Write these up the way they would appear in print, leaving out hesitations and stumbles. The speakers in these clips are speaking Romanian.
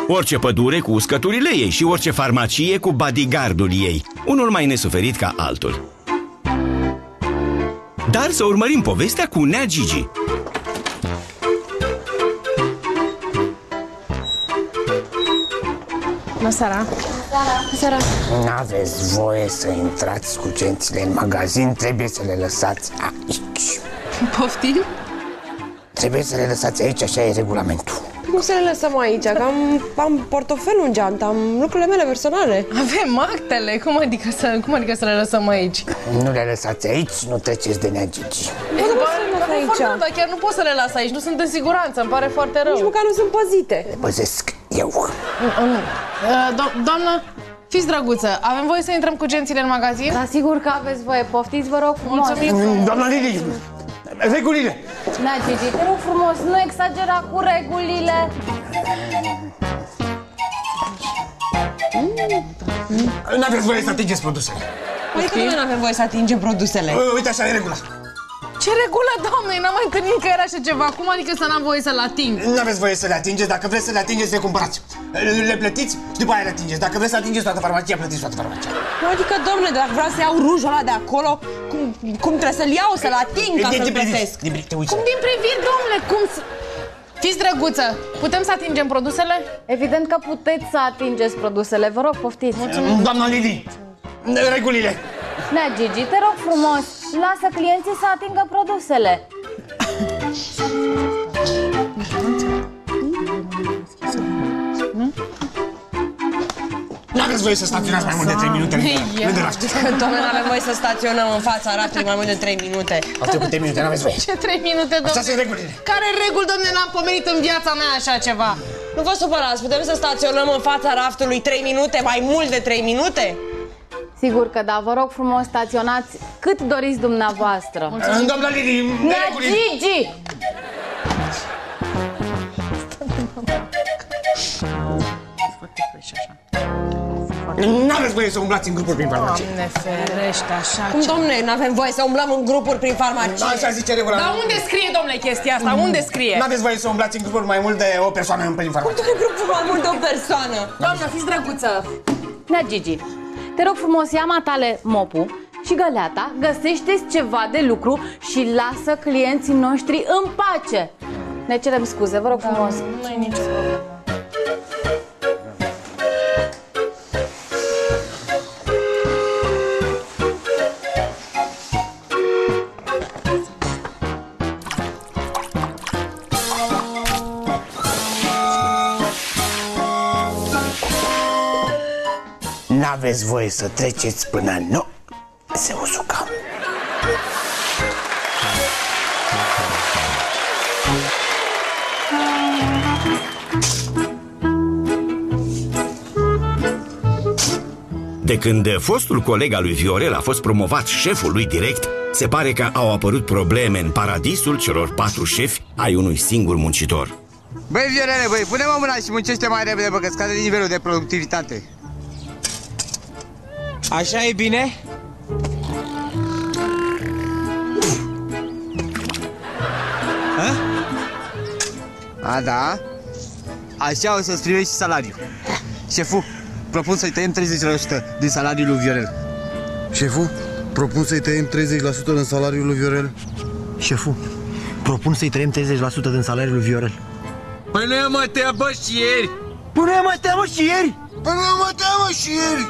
Orice pădure cu uscăturile ei și orice farmacie cu bodyguardul ei, unul mai nesuferit ca altul. Dar să urmărim povestea cu Nea Gigi. Bună seara! Seara. N-aveți voie să intrați cu gențile în magazin, trebuie să le lăsați aici. Poftim? Trebuie să le lăsați aici, așa e regulamentul. Cum să le lăsăm aici? Că am portofelul în geantă, am lucrurile mele personale. Avem actele, cum adică să le lăsăm aici? Nu le lăsați aici, nu treceți de Nea Gigi. Dar chiar nu pot să le las aici, nu sunt în siguranță, îmi pare foarte rău. Nici măcar nu sunt păzite. Le păzesc eu. Doamnă, fiți drăguță, avem voie să intrăm cu gențile în magazin? Da, sigur că aveți voie, poftiți, vă rog frumos. Mulțumim. Doamna Lili, regulile! Da, Gigi, te rog frumos, nu exagera cu regulile. N-aveți voie să atingeți produsele. Adică noi n-avem voie să atingem produsele. Uite, așa e regula. Ce regulă, doamne, n-am mai întâlnit că era așa ceva. Cum adică să n-am voie să-l ating? N-aveți voie să le atingeți, dacă vreți să le atingeți, le cumpărați. Le plătiți și după aia le atingeți. Dacă vreți să atingeți toată farmacia, plătiți toată farmacia. Adică, domnule, dacă vreau să iau rujul ăla de acolo, cum trebuie să-l iau, să-l ating ca să-l plătesc? Cum din priviri, domnule, cum să... Fiți drăguță, putem să atingem produsele? Evident că puteți să atingeți produsele, vă rog, poftiți. Mulțumim. Doamna Lili, regulile. Nea Gigi, te rog frumos, lasă clienții să atingă produsele. N-aveți voie să staționați mai mult de 3 minute lângă raft. Doamne, n-avem voie să staționăm în fața raftului mai mult de 3 minute. Au trecut 3 minute, n-aveți voie. Ce 3 minute, domnule? Așa sunt regulile. Care reguli, domnule, n-am pomenit în viața mea așa ceva? Nu vă supărați, putem să staționăm în fața raftului 3 minute, mai mult de 3 minute? Sigur că da, vă rog frumos, staționați cât doriți dumneavoastră. Doamna Lili, Nea regulile. Gigi! N-aveți voie să umblați în grupuri prin farmacie. Doamne ferește, așa. Cum, domne, n-avem voie să umblăm în grupuri prin farmacie? Așa zice regula. Dar unde scrie, domnule, chestia asta? Unde scrie? N-aveți voie să umblați în grupuri mai mult de o persoană prin farmacie. Cum grupul mai mult de o persoană? Doamnă, fiți drăguță. Nea Gigi, te rog frumos, ia matale mopul și găleata, găsește-ți ceva de lucru și lasă clienții noștri în pace. Ne cerem scuze, vă rog frumos. Nu e nicio problemă. N-aveți voie să treceți până nu se usucă. De când fostul coleg al lui Viorel a fost promovat șeful lui direct, se pare că au apărut probleme în paradisul celor 4 șefi ai unui singur muncitor. Băi, Viorele, băi, pune-mă mâna și muncește mai repede, bă, că scade nivelul de productivitate. Așa e bine? A, da? Așa o să-ți primești și salariul. Șeful, propun să-i tăiem 30% din salariul lui Viorel. Șeful, propun să-i tăiem 30% din salariul lui Viorel. Șeful, propun să-i tăiem 30% din salariul lui Viorel. Păi nu i-am mai tăiat, bă, și ieri. Păi nu i-am mai tăiat, mă, și ieri. Păi nu mă teamă și ieri.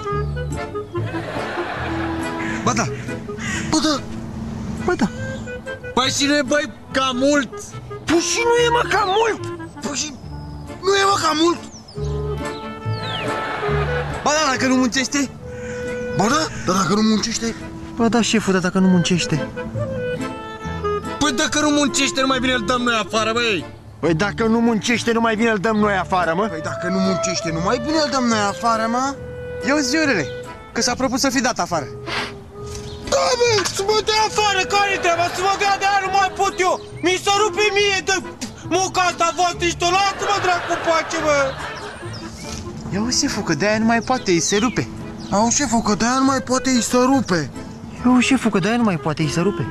Ba da. Bă, da. Bă, da. Păi și nu e, băi, cam mult. Păi și nu e, mă, cam mult. Păi și nu e, mă, cam mult. Ba da, dacă nu muncește. Bă, da, dar dacă nu muncește. Bă, da, șeful, dar dacă nu muncește. Păi dacă nu muncește, nu mai bine îl dăm noi afară, băi. Păi dacă nu muncește, nu mai bine îl dăm noi afară, mă. Păi dacă nu muncește, nu mai bine îl dăm noi afară, mă. Eu zi, Viorele, că s-a propus să fii dat afară. Da, bă, să mă dea afară, care-i treaba? Să mă dea de aia, nu mai pot eu. Mi s-a rupe mie de muca asta voastră și tot. Lasă-mă, dracu, pace, bă. Ia-o, șeful, că de-aia nu mai poate, îi se rupe. Au, șeful, că de aia nu mai poate, îi să rupe. Eu, șeful, că de-aia nu mai poate, îi se rupe.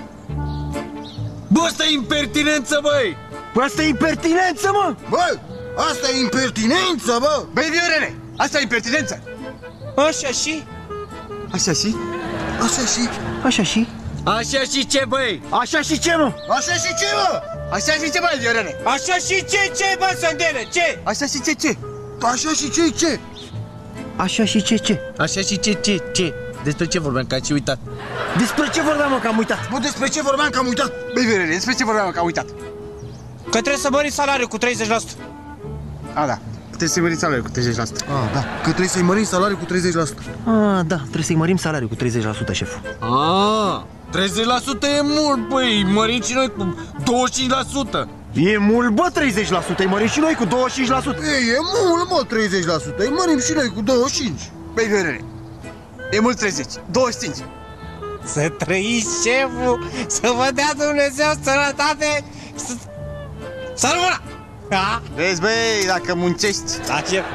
Bă, ăsta e impertinență, băi! Bă, asta e impertinență, mă! Bă, Asta e impertinență, bă! Băi, Viorele, asta e impertinență! Așa și? Așa și? Așa și? Așa și? Așa și ce, băi? Așa și ce, mă? Așa și ce, mă? Așa și ce, băi, Viorele? Așa și ce, bă, Sândele, ce? Așa și ce? Așa și ce? Așa și ce? Așa și ce? Despre ce vorbeam, că ai uitat? Despre ce vorbeam, mă, că am uitat? Bă, despre ce vorbeam, că am uitat? Băi, Viorele, despre ce vorbeam, că am uitat? Că trebuie să mări salariul cu 30%. A, da. Trebuie să-i măriți salariul cu 30%. Da. Că trebuie să-i mărim salariul cu 30%. Da, trebuie să-i mărim salariul cu 30%, șeful. 30% e mult, băi, mărim și noi cu 25%. E mult, bă, 30%, îi mărim și noi cu 25%. E mult, mă, 30%. Îi mărim și noi cu 25%. Băi, Viorele, e mult 30, 25. Să trăiți, șeful, să vă dea Dumnezeu sănătate, să rămână! Da? Vezi, băi, dacă muncești. Da, șef.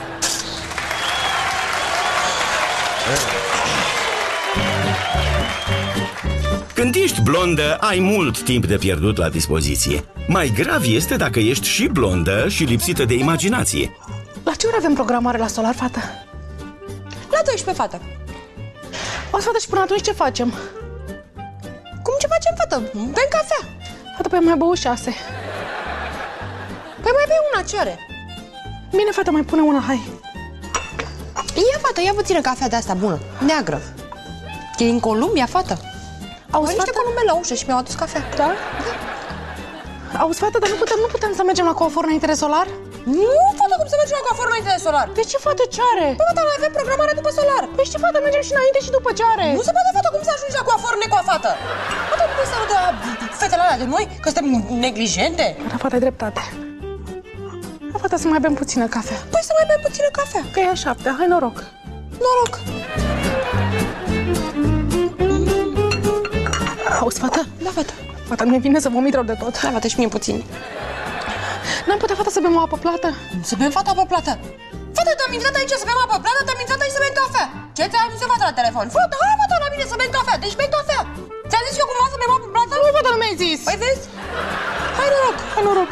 Când ești blondă, ai mult timp de pierdut la dispoziție. Mai grav este dacă ești și blondă și lipsită de imaginație. La ce oră avem programare la Solar, fată? La 12, fată. O, fată, și până atunci ce facem? Cum ce facem, fată? Bem cafea. Fată, păi am mai băut 6. Păi mai bei una, ce are? Bine, fată, mai pune una, hai. Ia, fată, ia puțină cafea de asta bună, neagră. E din Columbia, fată. Auzi, niște fată? columbe la ușă și mi-au adus cafea. Da? Auzi, fată, dar nu putem să mergem la coafor înainte de Solar? Nu, fată, cum să mergem la coafor înainte de Solar? De ce, fată, ce are? Păi, fată, noi avem programare după Solar. Păi știi, fată, mergem și înainte și după ce are. Nu se poate, fată, cum să ajungi la coafor necoafată? Fată, nu poți să de fetele alea de noi, că suntem neglijente? Da, fată, ai dreptate. Da, fată, să mai bem puțină cafea. Păi să mai bem puțină cafea. Că e a 7, hai noroc. Noroc. Auzi, fată? Da, fată. Fată, nu-mi vine să vomit rău de tot. Da, fată, și mie puțin. N-am putea, fată, să bem o apă plată? Să bem, fată, apă plată. Fată, te-am invitat aici să bem apă plată, te-am invitat aici să bem cafea. Ce ți-am zis, fată, la telefon? Fată, hai, fată, la mine să bem cafea. Deci bem cafea. Ți-am zis eu cumva să bem apă plată? Nu, fată, nu mi-ai zis. Păi vezi? Hai noroc. Hai noroc.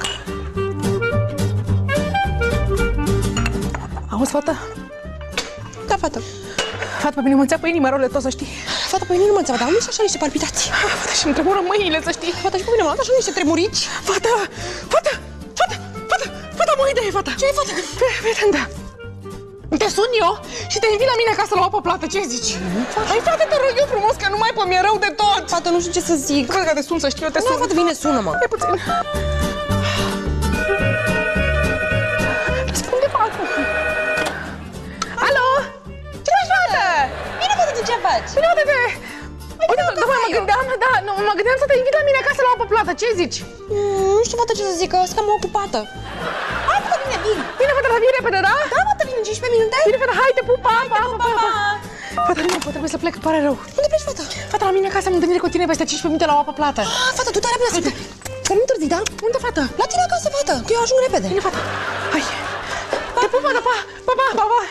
Auzi, fată? Da, fată. Fată, pe mine mă înțeapă inima rău de tot, să știi. Fată, pe mine nu mă înțeapă, dar am niște așa niște palpitații. Fată, și-mi tremură mâinile, să știi. Fată, și pe mine m-am dat așa niște tremurici. Fată! Fată! Fată! Fată! Fată, am o idee, fată! Ce-i, fată? Fii atentă! Te sun eu și te invit la mine acasă la o apă plată, ce zici? Hai, fată, te rog eu frumos, că nu mai mi-e rău de tot! Fată, nu știu ce să zic. Cred că te sun, să știi, eu te sun. Nu, fată, bine, sună-mă. Hai puțin. Răspunde, fată! Alo? Ce faci, fată? Bine, fată, tu ce faci? Bine, fată, uite, mă gândeam să te invit la mine acasă la o apă plată, ce zici? Nu știu, fată, ce să zic, că sunt cam ocupată. Hai, fată, bine, bine. Bine, fată, dar vii repede, da? Da, fată, bine, 15 minute. Bine, fată, hai, te pup, pa, pa, pa, pa. Fată, nu, trebuie să plec, pare rău. Unde pleci, fată? Fată, la mine acasă am întâlnire cu tine peste 15 minute la o apă plată. Fată, tu te repede, fată. Că nu întârzi, da? Unde, fată? La tine acasă, fată, că eu ajung repede. Bine, fată, hai. Te pup, fată, pa, pa, pa, pa, pa.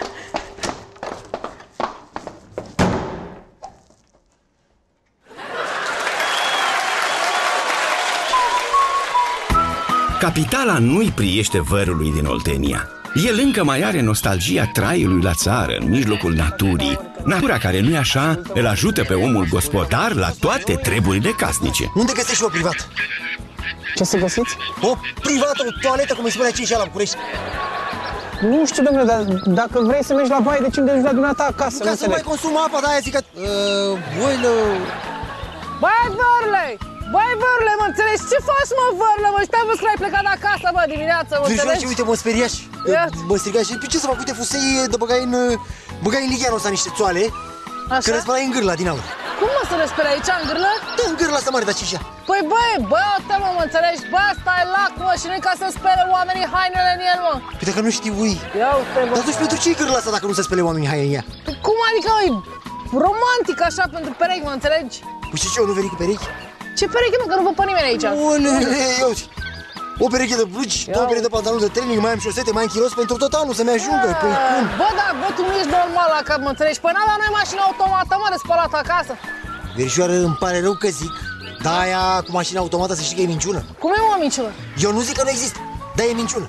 Capitala nu-i priește vărului din Oltenia. El încă mai are nostalgia traiului la țară, în mijlocul naturii. Natura care, nu-i așa, îl ajută pe omul gospodar la toate treburile casnice. Unde găsești o privat? Ce să găsiți? O privată, o toaletă, cum îi spunea cei și la București. Nu știu, domnule, dar dacă vrei să mergi la baie, de ce nu mergi la dumneata acasă? Ca să mai consumă apa, de aia zic că... Boilă... Băi, vărle! Băi, vărle, mă înțelegi? Ce faci, mă, vărle, mă? Știam că ai plecat de acasă, bă, dimineața, mă înțelegi? Uite, mă speriaș. Mă striga și pe ce să fac? Uite, fusei de băgai în ligheanul ăsta niște țoale. Așa? Că le spălai în gârla din aur. Cum mă să le speri aici, în gârlă? Da, în gârla asta mare, dar ce-și Păi, bă, mă înțelegi? Bă, stai lac, mă, și nu-i ca să spere oamenii hainele în el, mă. Păi dacă nu știi, ui. Ia uite, bă. Dar atunci pentru ce e gârla asta dacă nu se spele oamenii haine în ea? Cum adică, e romantic așa pentru perechi, mă înțelegi? Păi și ce, eu nu veni cu perechi? Ce pereche, mă, că nu văd pe nimeni aici. Olele, eu... O pereche de blugi, două perechi de pantaloni de training, mai am șosete, mai am chiros pentru tot anul să-mi ajungă. Păi cum? Bă, da, bă, tu nu ești normal la cap, mă înțelegi? Păi n-avea noi mașină automată, mă, de spălat acasă. Verișoară, îmi pare rău că zic, dar aia cu mașina automată să știi că e minciună. Cum e, mă, minciună? Eu nu zic că nu există, dar e minciună.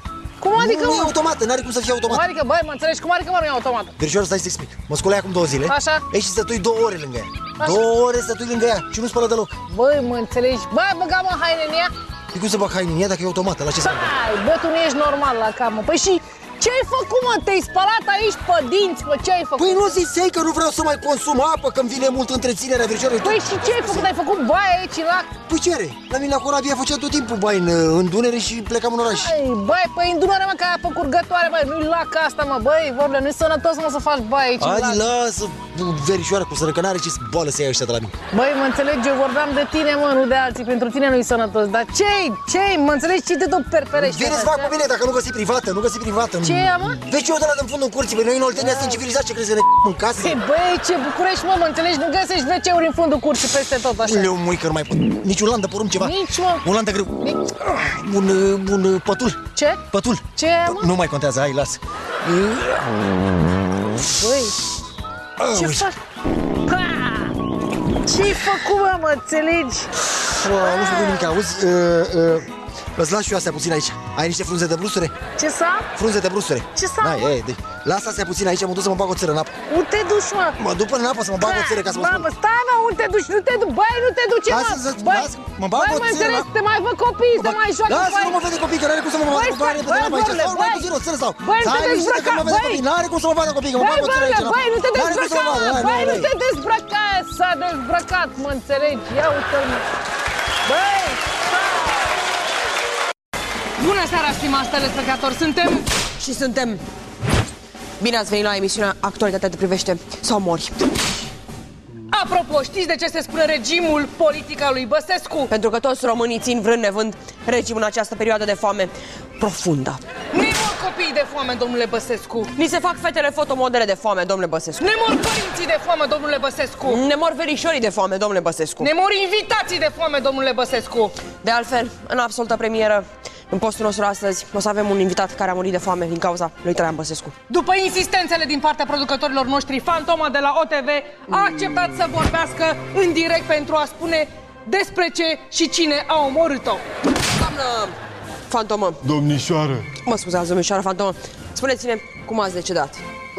Cum adică, Nu e mă? automată, n-are cum să fie automat. Cum adică, băi, mă înțelegi? Cum adică, mă, nu e automat? Verișoară, stai să te explic. Mă sculai acum 2 zile. Așa. Ei, și stătui 2 ore lângă ea. 2 ore stătui lângă ea și nu spălă deloc. Băi, mă înțelegi? Băi, băga, mă, haine în ea? E cum să bag haine în ea dacă e automată? La ce să bag? Hai, bă, tu nu ești normal la cap, mă. Păi și ce-ai făcut, mă? Te-ai spălat aici pe dinți, mă? Ce-ai făcut? Păi nu ziceai că nu vreau să mai consum apă, că-mi vine mult întreținerea, verișoară. Păi și ce ai făcut? Ai făcut baie aici în lac? Păi ce are? La mine la Corabia făcea tot timpul baie în Dunăre și plecam în oraș. Băi, păi în Dunăre, mă, că aia pe curgătoare, băi, nu-i lac asta, mă, băi, vorbele, nu-i sănătos, mă, să faci baie aici în lac. Adi, lasă, verișoară, cu sără, că n-are ce boală să ia ăștia de la mine. Băi, mă înțelegi, eu vorbeam de tine, mă, nu de alții, pentru tine nu-i sănătos, dar ce-i, mă înțelegi, ce te tot perperești? Vine să fac cu mine dacă nu găsi privată, nu găsi privată. Ce e, mă? Vezi eu de la din fundul curții, pe noi în Oltenia suntem civilizați, ce crezi că ne în casă? Băi, ce București, mă, înțelegi, nu găsești WC-uri în fundul curții peste tot așa. Uleu, mui, că nu mai pot. Nici un lan de porumb ceva. Nici, mă. Un lan de grâu. Un pătul. Ce? Pătul. Ce e, mă? Nu mai contează, hai, las. Băi, ce faci? Ce-ai făcut, mă, înțelegi? Nu știu nimic, auzi? Îți las și eu astea puțin aici. Ai niște frunze de brusture? Ce s-a? Frunze de brusture. Ce s-a? Lasă astea puțin aici, mă duc să mă bag o țără în apă. Unde te duci, mă? Mă duc până în apă să mă bag o țără ca să mă spun. Mamă, stai, mă, unde te duci? Nu te duci, băi, nu te duci, mă! Băi, mă bag o țără în apă. te mai văd copii, să mai joacă. Lasă, nu mă vede copii, că n-are cum să mă vadă copii aici. Stau mai puțin o țără sau. Băi, nu te dezbrăca, băi! N-are cum să mă vadă copii, că mă bag o țără aici. Băi, nu te dezbrăca, băi, nu te dezbrăca, s-a dezbrăcat, mă înțelegi? Ia uite-l, mă. Băi! Bună seara, stimați telespectatori, suntem. Bine ați venit la emisiunea Actualitatea te privește sau mori. Apropo, știți de ce se spune regimul politic al lui Băsescu? Pentru că toți românii țin vrând nevând regimul în această perioadă de foame profundă. Ne mor copiii de foame, domnule Băsescu. Ni se fac fetele fotomodele de foame, domnule Băsescu. Ne mor părinții de foame, domnule Băsescu. Ne mor verișorii de foame, domnule Băsescu. Ne mor invitații de foame, domnule Băsescu. De altfel, în absolută premieră, în postul nostru astăzi o să avem un invitat care a murit de foame din cauza lui Traian Băsescu. După insistențele din partea producătorilor noștri, Fantoma de la OTV a acceptat să vorbească în direct pentru a spune despre ce și cine a omorât-o. Doamnă Fantomă. Domnișoară. Mă scuzați, domnișoară Fantomă. Spuneți-ne cum ați decedat.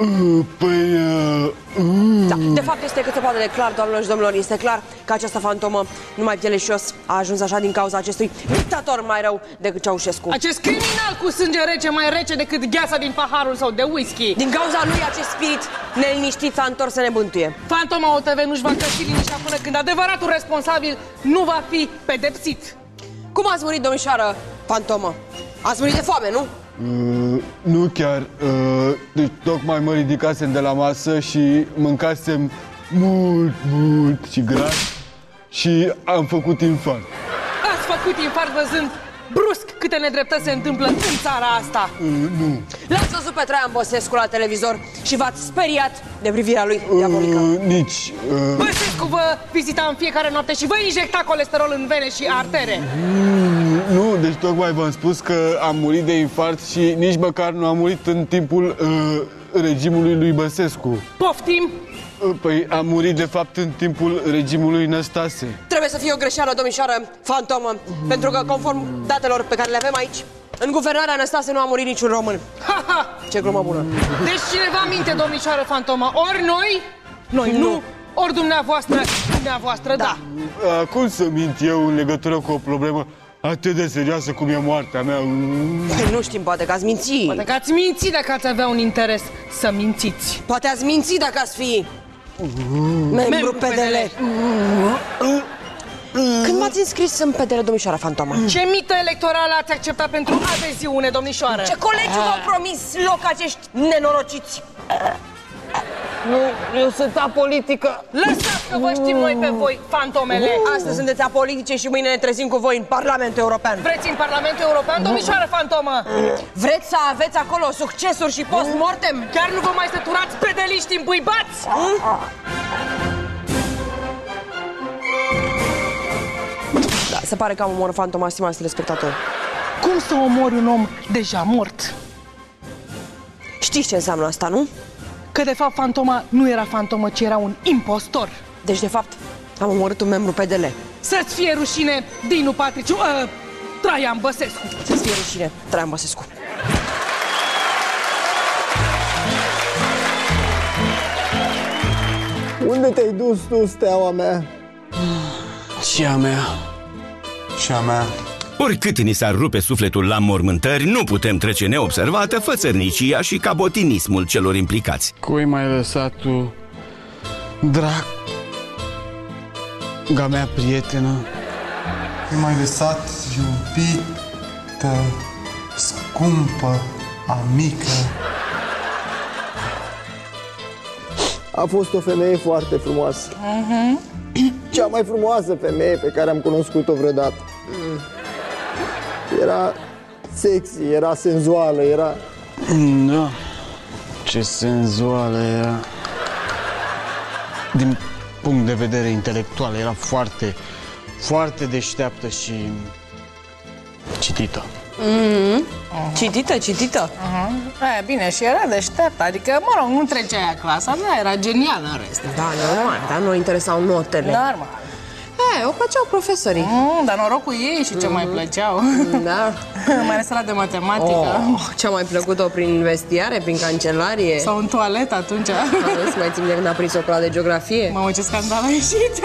Da, de fapt este cât se poate de clar, doamnelor și domnilor, este clar că această fantomă numai pieleșios a ajuns așa din cauza acestui dictator mai rău decât Ceaușescu. Acest criminal cu sânge rece, mai rece decât gheața din paharul sau de whisky. Din cauza lui acest spirit neliniștit s-a întors să ne bântuie. Fantoma OTV nu-și va găsi liniștea până când adevăratul responsabil nu va fi pedepsit. Cum ați murit, domnișoară Fantomă? Ați murit de foame, nu? Nu chiar. Deci tocmai mă ridicasem de la masă și mâncasem mult și gras și am făcut infart. Ați făcut infart văzând brusc câte nedreptăți se întâmplă în țara asta. Nu. L-ați văzut pe Traian Băsescu la televizor și v-ați speriat de privirea lui diabolică. Nici. Băsescu vă vizita în fiecare noapte și vă injecta colesterol în vene și artere. Nu, deci tocmai v-am spus că am murit de infart și nici măcar nu am murit în timpul regimului lui Băsescu. Poftim? Păi am murit de fapt în timpul regimului Năstase. Trebuie să fie o greșeală, domnișoară Fantomă, pentru că conform datelor pe care le avem aici, în guvernarea Năstase nu a murit niciun român. Ce glumă bună! Deci cineva minte, domnișoară Fantomă, ori noi nu, ori dumneavoastră da. Cum să mint eu în legătură cu o problemă atât de serioasă cum e moartea mea? Nu știm, poate că ați minți. Poate că ați minți dacă ați avea un interes să mințiți. Poate ați minți dacă ați fi membru PDL. Când m-ați înscris în PDL, domnișoara Fantomă? Ce mită electorală ați acceptat pentru adeziune, domnișoară? Ce colegi v-au promis loc acești nenorociți? Nu, eu sunt apolitică. Lăsați că vă știm noi pe voi, fantomele. Astăzi sunteți apolitice și mâine ne trezim cu voi în Parlamentul European. Vreți în Parlamentul European, domnișoară Fantomă? Vreți să aveți acolo succesuri și post-mortem? Chiar nu vă mai săturați pedeliști îmbuibați? Da, se pare că am omorât Fantoma, stimați telespectatori. Cum să omori un om deja mort? Știți ce înseamnă asta, nu? Că de fapt Fantoma nu era fantomă, ci era un impostor. Deci de fapt am omorât un membru PDL. Să-ți fie rușine, Dinu Patriciu, Traian Băsescu. Să-ți fie rușine, Traian Băsescu. Unde te-ai dus tu, steaua mea? Și a mea. Și a mea. Oricât ni s-ar rupe sufletul la mormântări, nu putem trece neobservată fățărnicia și cabotinismul celor implicați. Cui m-ai lăsat tu, draga mea prietenă? Cui m-ai lăsat, iubită, scumpă, amică? A fost o femeie foarte frumoasă. Cea mai frumoasă femeie pe care am cunoscut-o vreodată. Era sexy, era senzuală, era... Da, ce senzuală era. Din punct de vedere intelectual, era foarte, foarte deșteaptă și citită. Citită. Bine, și era deșteaptă, adică, mă rog, nu trecea ea clasa, dar era genială în rest. Da, normal, dar nu interesau notele. Normal. O plăceau profesorii. Dar norocul ei și ce mai plăceau. Da. Mai ales la de matematică. Ce-a mai plăcut-o prin vestiare, prin cancelarie? Sau în toaletă atunci. Auzi, mai țin de când a prins o clasă de geografie? Mamă, ce scandal a ieșit.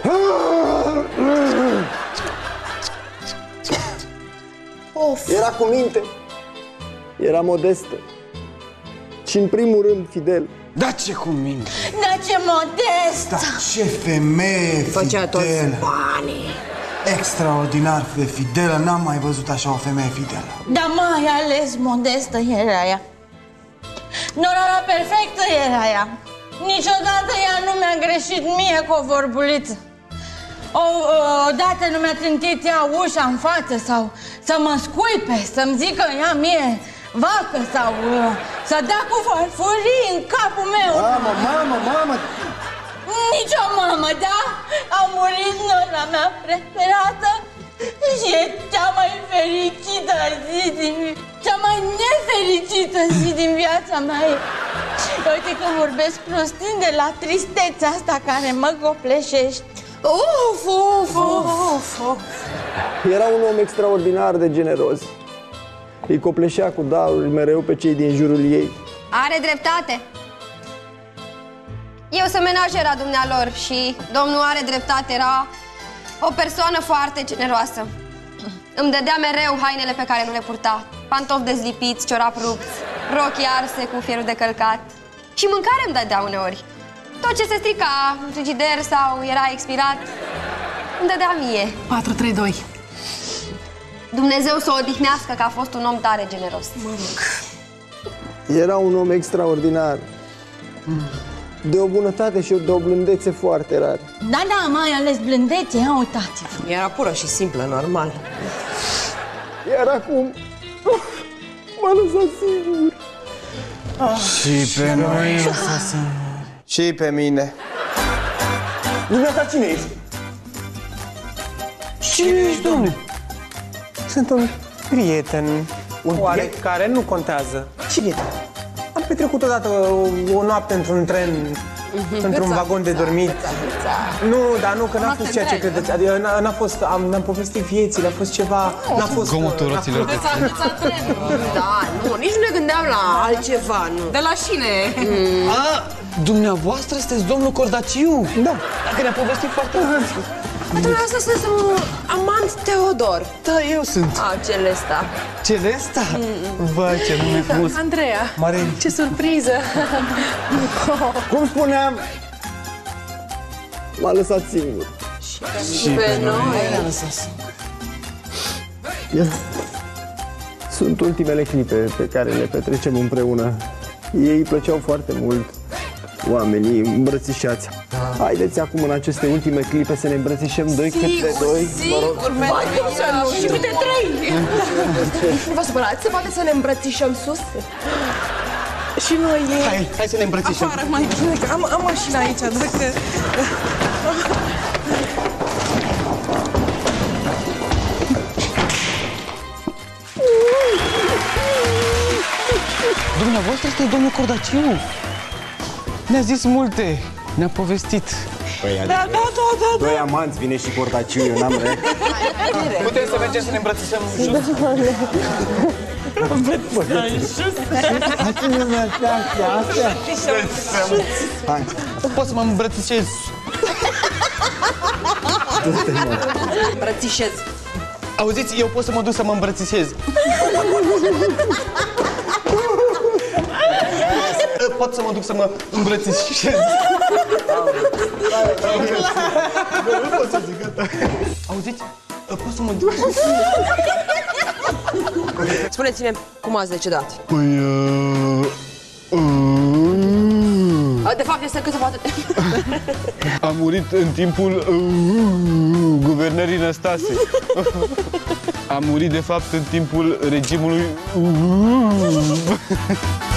Era cu minte, era modestă și în primul rând fidel. Da, ce cu minte! Da, ce modest! Da, ce femeie făcea toți fidelă! banii! Extraordinar de fidelă, n-am mai văzut așa o femeie fidelă. Dar mai ales modestă era ea. Norora perfectă era ea. Niciodată ea nu mi-a greșit mie cu o vorbuliță. Odată nu mi-a trântit ea ușa în față sau să mă scuipe, să-mi zică ea mie vacă sau să dea cu farfurii în capul meu. Mamă! Nici o mamă, da? A murit nora mea preferată și e cea mai fericită zi cea mai nefericită zi din viața mea. Uite că vorbesc prostin de la tristețea asta care mă copleșește. Era un om extraordinar de generos. Îi copleșea cu daruri mereu pe cei din jurul ei. Are dreptate. Eu sunt menajera dumnealor și domnul are dreptate, era o persoană foarte generoasă. Îmi dădea mereu hainele pe care nu le purta, pantofi dezlipiți, ciorapi rupți, rochii arse cu fierul de călcat. Și mâncare îmi dădea uneori. Tot ce se strica în frigider sau era expirat, îmi dădea mie. 4-3-2. Dumnezeu să o odihnească, că a fost un om tare generos. Era un om extraordinar, de o bunătate și de o blândețe foarte rare. Da, mai ales blândețe, ia uitați-vă. Era pură și simplă, normal. Iar acum m-a lăsat singur. Și pe noi Și pe mine. Dumneata cine ești? Cine ești, domnule? Sunt un prieten oarecare, nu contează. Cine? Am petrecut odată o noapte într-un tren, într-un vagon de dormit. Nu, dar nu, că n-a fost ceea ce credeți. Adică n-a fost, am povestit viețile, a fost ceva, n-a fost... Gomotorăților de tren. Da, nu, nici nu ne gândeam la altceva, nu. De la șine. Dumneavoastră sunteți domnul Cordaciu? Da. Dacă ne-a povestit foarte mult. Dumneavoastră sunteți un amant Teodor. Da, eu sunt. Celesta. Celesta? Vai, ce nume frumos. Andreea, Marin. ce surpriză. Cum spuneam, m-a lăsat singur. Și pe noi. Sunt ultimele clipe pe care le petrecem împreună. Ei îi plăceau foarte mult, oamenii îmbrățișați. Haideți acum în aceste ultime clipe să ne îmbrățișăm doi câte doi. Sigur, și câte trei. Nu vă supărați, se poate să ne îmbrățișăm sus? Și noi... Hai să ne îmbrățișăm. Afară, mai bine, că am mașina aici, dacă... Dumneavoastră sunteți domnul Cordaciu. Ne-a zis multe, ne-a povestit. Da. Doi amanți, vine și Cordaciu, eu n-am vrea. Putem să mergem să ne îmbrățișăm jos? Hai să ne mărțească, astea. Hai. Poți să mă îmbrățișez. Îmbrățișez. Auziți, eu pot să mă duc să mă îmbrățișez. Pot să mă duc să mă îmbrățișez. Nu pot să zic gata. Auziți, pot să mă duc. Spuneți-ne cum ați decedat. Păi, De fapt, este cât se poate. am murit în timpul guvernării Năstase. Am murit, de fapt, în timpul regimului